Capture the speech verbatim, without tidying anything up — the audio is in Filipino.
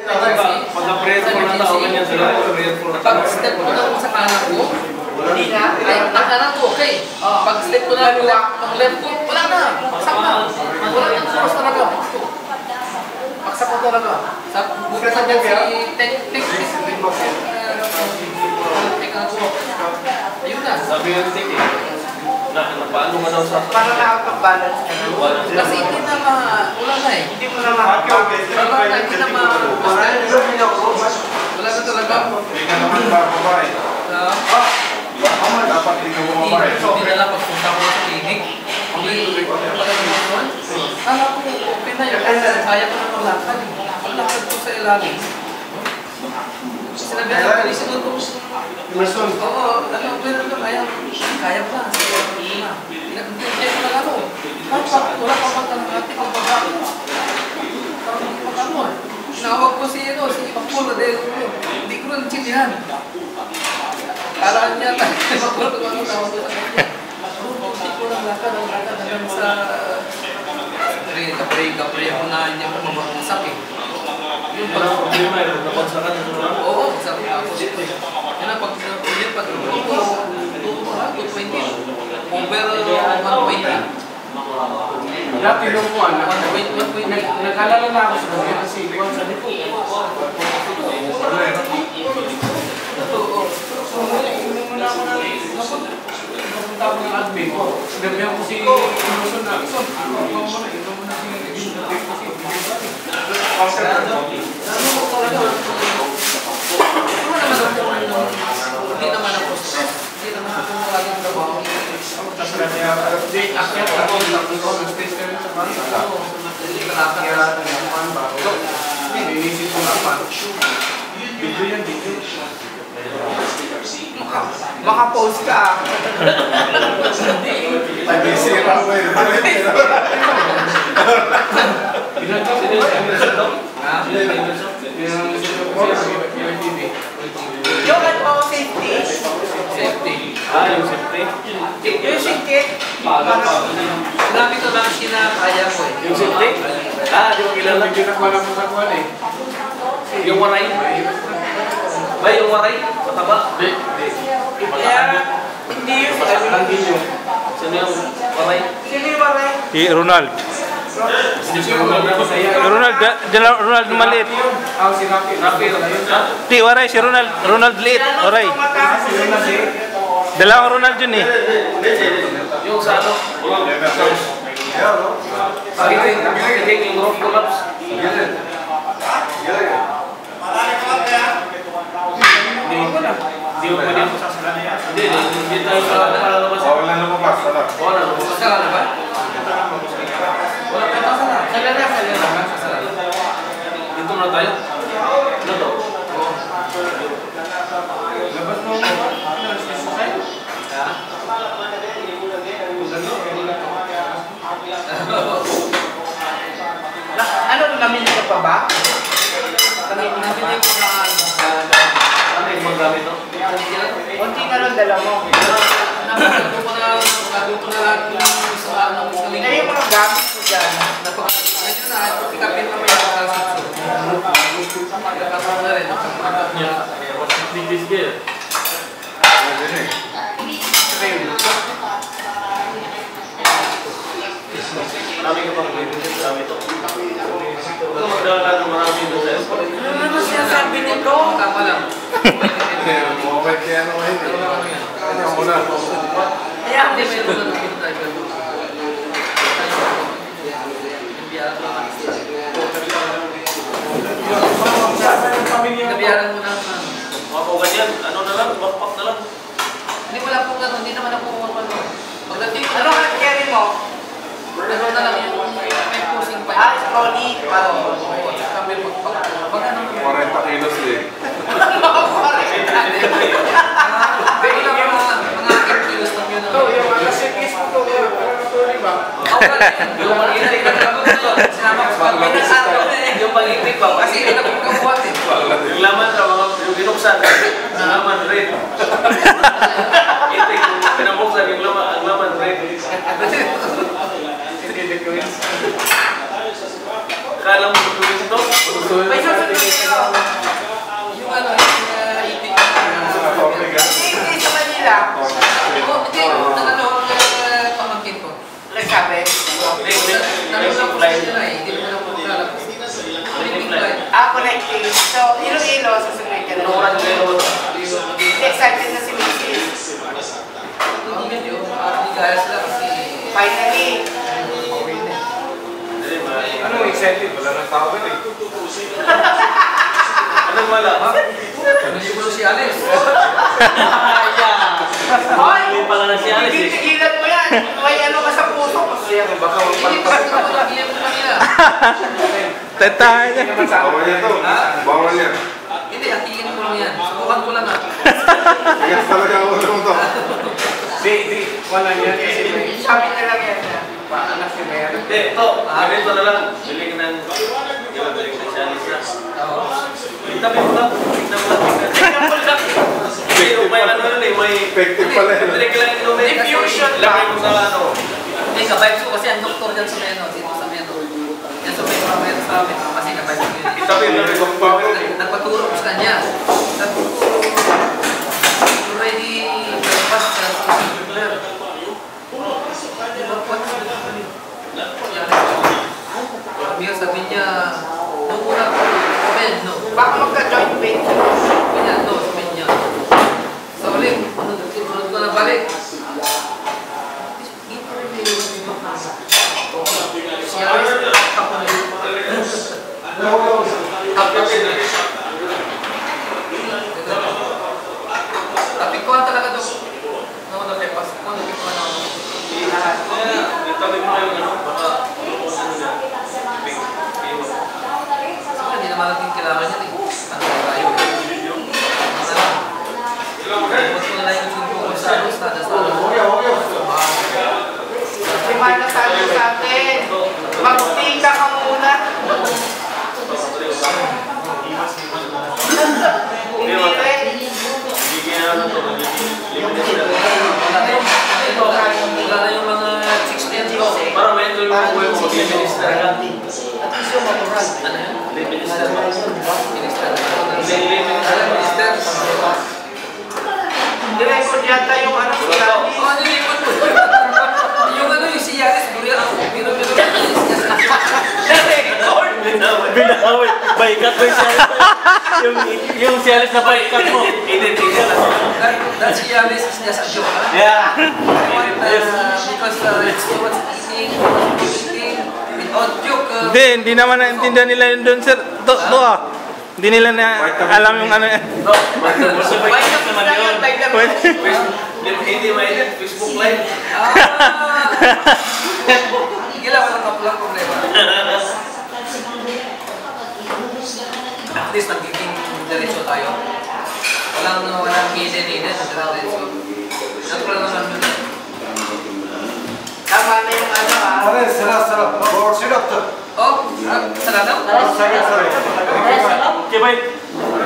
Pagka-prayer po na tao, ganyan sila. Pag-step ko na sa kanan ko, hindi na. Ay, nakanan ko, okay. Pag-step ko na ang left ko, wala na. Paksak na. Wala na cross talaga. Paksak ko talaga. Bukas na dyan si Tek Tek Tek. Ayun na. Sabi nga Tek eh. Paano nga daw sa... Para nakapag-balance ka na. Kasi hindi na ma... Wala na eh. Hindi mo na makapag-balance. Wala na, hindi na ma... Wala na talaga. Hindi ka naman babae. Dapat hindi mo babae. Hindi na lang pagpunta ko sa clinic. Hindi ko alam ko, open na yun. Kaya ko na maglakad. Maglakad ko sa ilalim. Sinabi na pala sinunod ko. Emerson. Oo, ano, pero ito, kaya, kaya pa. Hindi na. Hindi ko na ano. Wala pa pang tanong kung pagkako. Parang hindi pagkako. Nawag ko si, ano, si Ipakul, dahil hindi ko na nagsilihan. Kalaan niya tayo. Ipakul, kung ano tawag ko. Hindi ko lang lakad, ang lakad hanggang sa... Kapre, kapre, ako na hindi ako mamagmasak eh. Yung pag... Problema eh, napagsakan na sila. Oo, sabi ako dito eh. Yan na, pag yun, pag two twenty, over one twenty. Dati nung kuwan, one twenty. nagkalala na ako sa kanya kasi kuwan sa dito. So, nung muna ako na napunta ako ng admin ko. Sinabi ako si Emerson na, Emerson, ikaw mo na, ikaw mo na si Emerson kasi hindi naman ako stress. Hindi naman ako maraming trabaho. tapos na niya, update, akyat ako, tapos ako, nag-stress ka rin sa banda. Kaya natin yung pan ba? Hindi, inisip ko nga pan. Video yan, video. Maka-post ka ah. Pag-isira ko eh. Ginagawa ko ba? Ha? Yung ano, safety. Safety. Ah, yung safety. Yung safety. Sinabi ko lang sinakaya ko eh. Yung safety? Ah, di mo kilala. Hindi na pala mo sa kuwan eh. Yung waray. Ba, yung waray? Mataba? Hindi. Kaya, hindi yung Hindi yun. Sino yung waray? Sino yung waray? Si Ronald. Ronald, da- Ronald maliit. Ah, si Rafi. Rafi. Di, waray si Ronald. Ronald liit. Waray. Dalawang Ronald yun eh. Yung sa ano? Pag-ibig yung roof collapse. Hindi mo na. Hindi mo pwede mo sasalan yan. Hindi, hindi tayo para lumabas. Bawal na lumabas. Bawal na lumabas. Masala na ba? Wala tayo masala. Sala na, sala na. Sala na. Dito na tayo. Ano to? Labas mo mo. Ano, namili ka pa ba? Nabili ko na Ano yung mga gamit to? Unti na lang dala mo. napagado ko na napagado ko na lahat yung sa ano sa Ito linggo. yung mga gamit ko dyan. Napagado na, pikapin kami ang kasitso. Napagado na rin. Napagado niya. Big disk eh. Marami ka bang bibigyan sa gamit to? Ito magdala ng marami doon sa airport. Ano naman sinasabi nito? Tama lang. Mabait kaya naman yun. Ano muna? Kaya, Hindi, may mga nagpito tayo. Nabiyaran mo na. Mga po ganyan, ano na lang, backpack na lang. Hindi wala po gano'n, hindi naman ako ano. Pagdating ko ano ka carry mo? Ano na lang yung may pusing pa. Ah, trolley. Oo. Kami magpag... Pag ano? forty kilos eh. Hindi na mga mga kilos lang yun. Ito, yung mga sikis ko ito. Parang trolley ba? Yung pag-ibig na sinama ko pa. Yung pag-ibig pa, Kasi hindi na po kabuhat eh. yung laman na mga yung binuksan, ang laman red. Itik, pinabuksan yung laman, ang laman red. Kala mo tutuloy ito? May sasabihin Yung ano, yung uh, itik na... Hindi sa Manila. Oo, hindi. Ano, ang pamangkin ko. Nagsabi. Nalulong ko sa nila eh. Hindi mo na po lalabas. Connecting flight. Ah, connecting. So, Iloilo, susunod ka na. Excited na si Missus. Hindi yun. Hindi gaya sila kasi... Finally. Ano excited? Wala nang tao eh. Anong wala? Nalibulong si Alice. Hoy! Hindi pa nga na si Alice eh. Tigilan mo yan. May ano ka sa puso. Kasi yan, baka Hindi pa rin ako lagi yung kanila. Tentahan niya. Bawal yan to. Bawal yan. Hindi, hatiin ko lang yan. Subukan ko lang ah. Kaya talaga ako naman to. Di, di. Wala yan. Kasi may sabi na lang yan. Paanak si Mary. Hindi, ito. Ganito na lang. Bili ka ng... Di ba, bili ka ng Chalice na. Oo. Itabi mo lang. Tignan mo lang. Tignan mo lang. May may ano yun eh. May... Effective pala yan. Bili ka lang yung may... Diffusion Lagay lang. mo sa ano. Hindi, kabay ko kasi ang doktor dyan sa Meno. Dito sa Meno. Yan sa Meno, Meno sa amin. Kasi kabay ko yun. Itabi mo lang yung power eh. Nagpaturo ko sa kanya. Sabi ko, already nagpas sa Super. Sabi niya, sabi niya, nung una ko, open, no. Baka magka-joint venture. Sabi niya, no, sabi niya. Sa ulit, sunod ko na balik. Siya, ako na yun. Tapi ko talaga daw. No, no, pepas ko, no, ko na. Itabi mo lang yung ano. Baka... Hindi naman natin kailangan yan eh. Ano tayo? Ano lang. Iwas ko na lang yung tune ko sa ano, sa sa Si Marna sabi sa atin. Magtika ka muna. Hindi rin. Bigyan na ito. Limited na. wala na yung mga sixteen ko. Para may ito yung mga buhay mo. Minister ka. Ano yun? Minister ba? Minister. Minister. Minister. Direkod yata yung ano si Yanis. Oh, ano yung ano? Yung ano yung si Yanis, buli ako. Biro-biro ka na yung si Direkod! Binawit. Baikat ba yung Cialis? Yung, yung Cialis na baikat mo. Identity na. That si Yanis is just a joke, ha? Yeah. Uh, because uh, he was eating, eating, without joke. Uh, Hindi, hindi naman naintindihan nila yun doon, sir. To, to ah. Hindi nila na alam yung ano yan. No, basta baikat naman yun. Vitamin. Hindi mainit. Facebook Live. Ah! Gila, walang walang problema. At least nagiging diretso tayo. Walang walang hidden-hidden. Diretso. Natural naman yun. Tama na yung ano ah. Pare, sarap, sarap. Or syrup to. Oh, sarap. Sarap daw? Sarap, sarap. Okay, bye.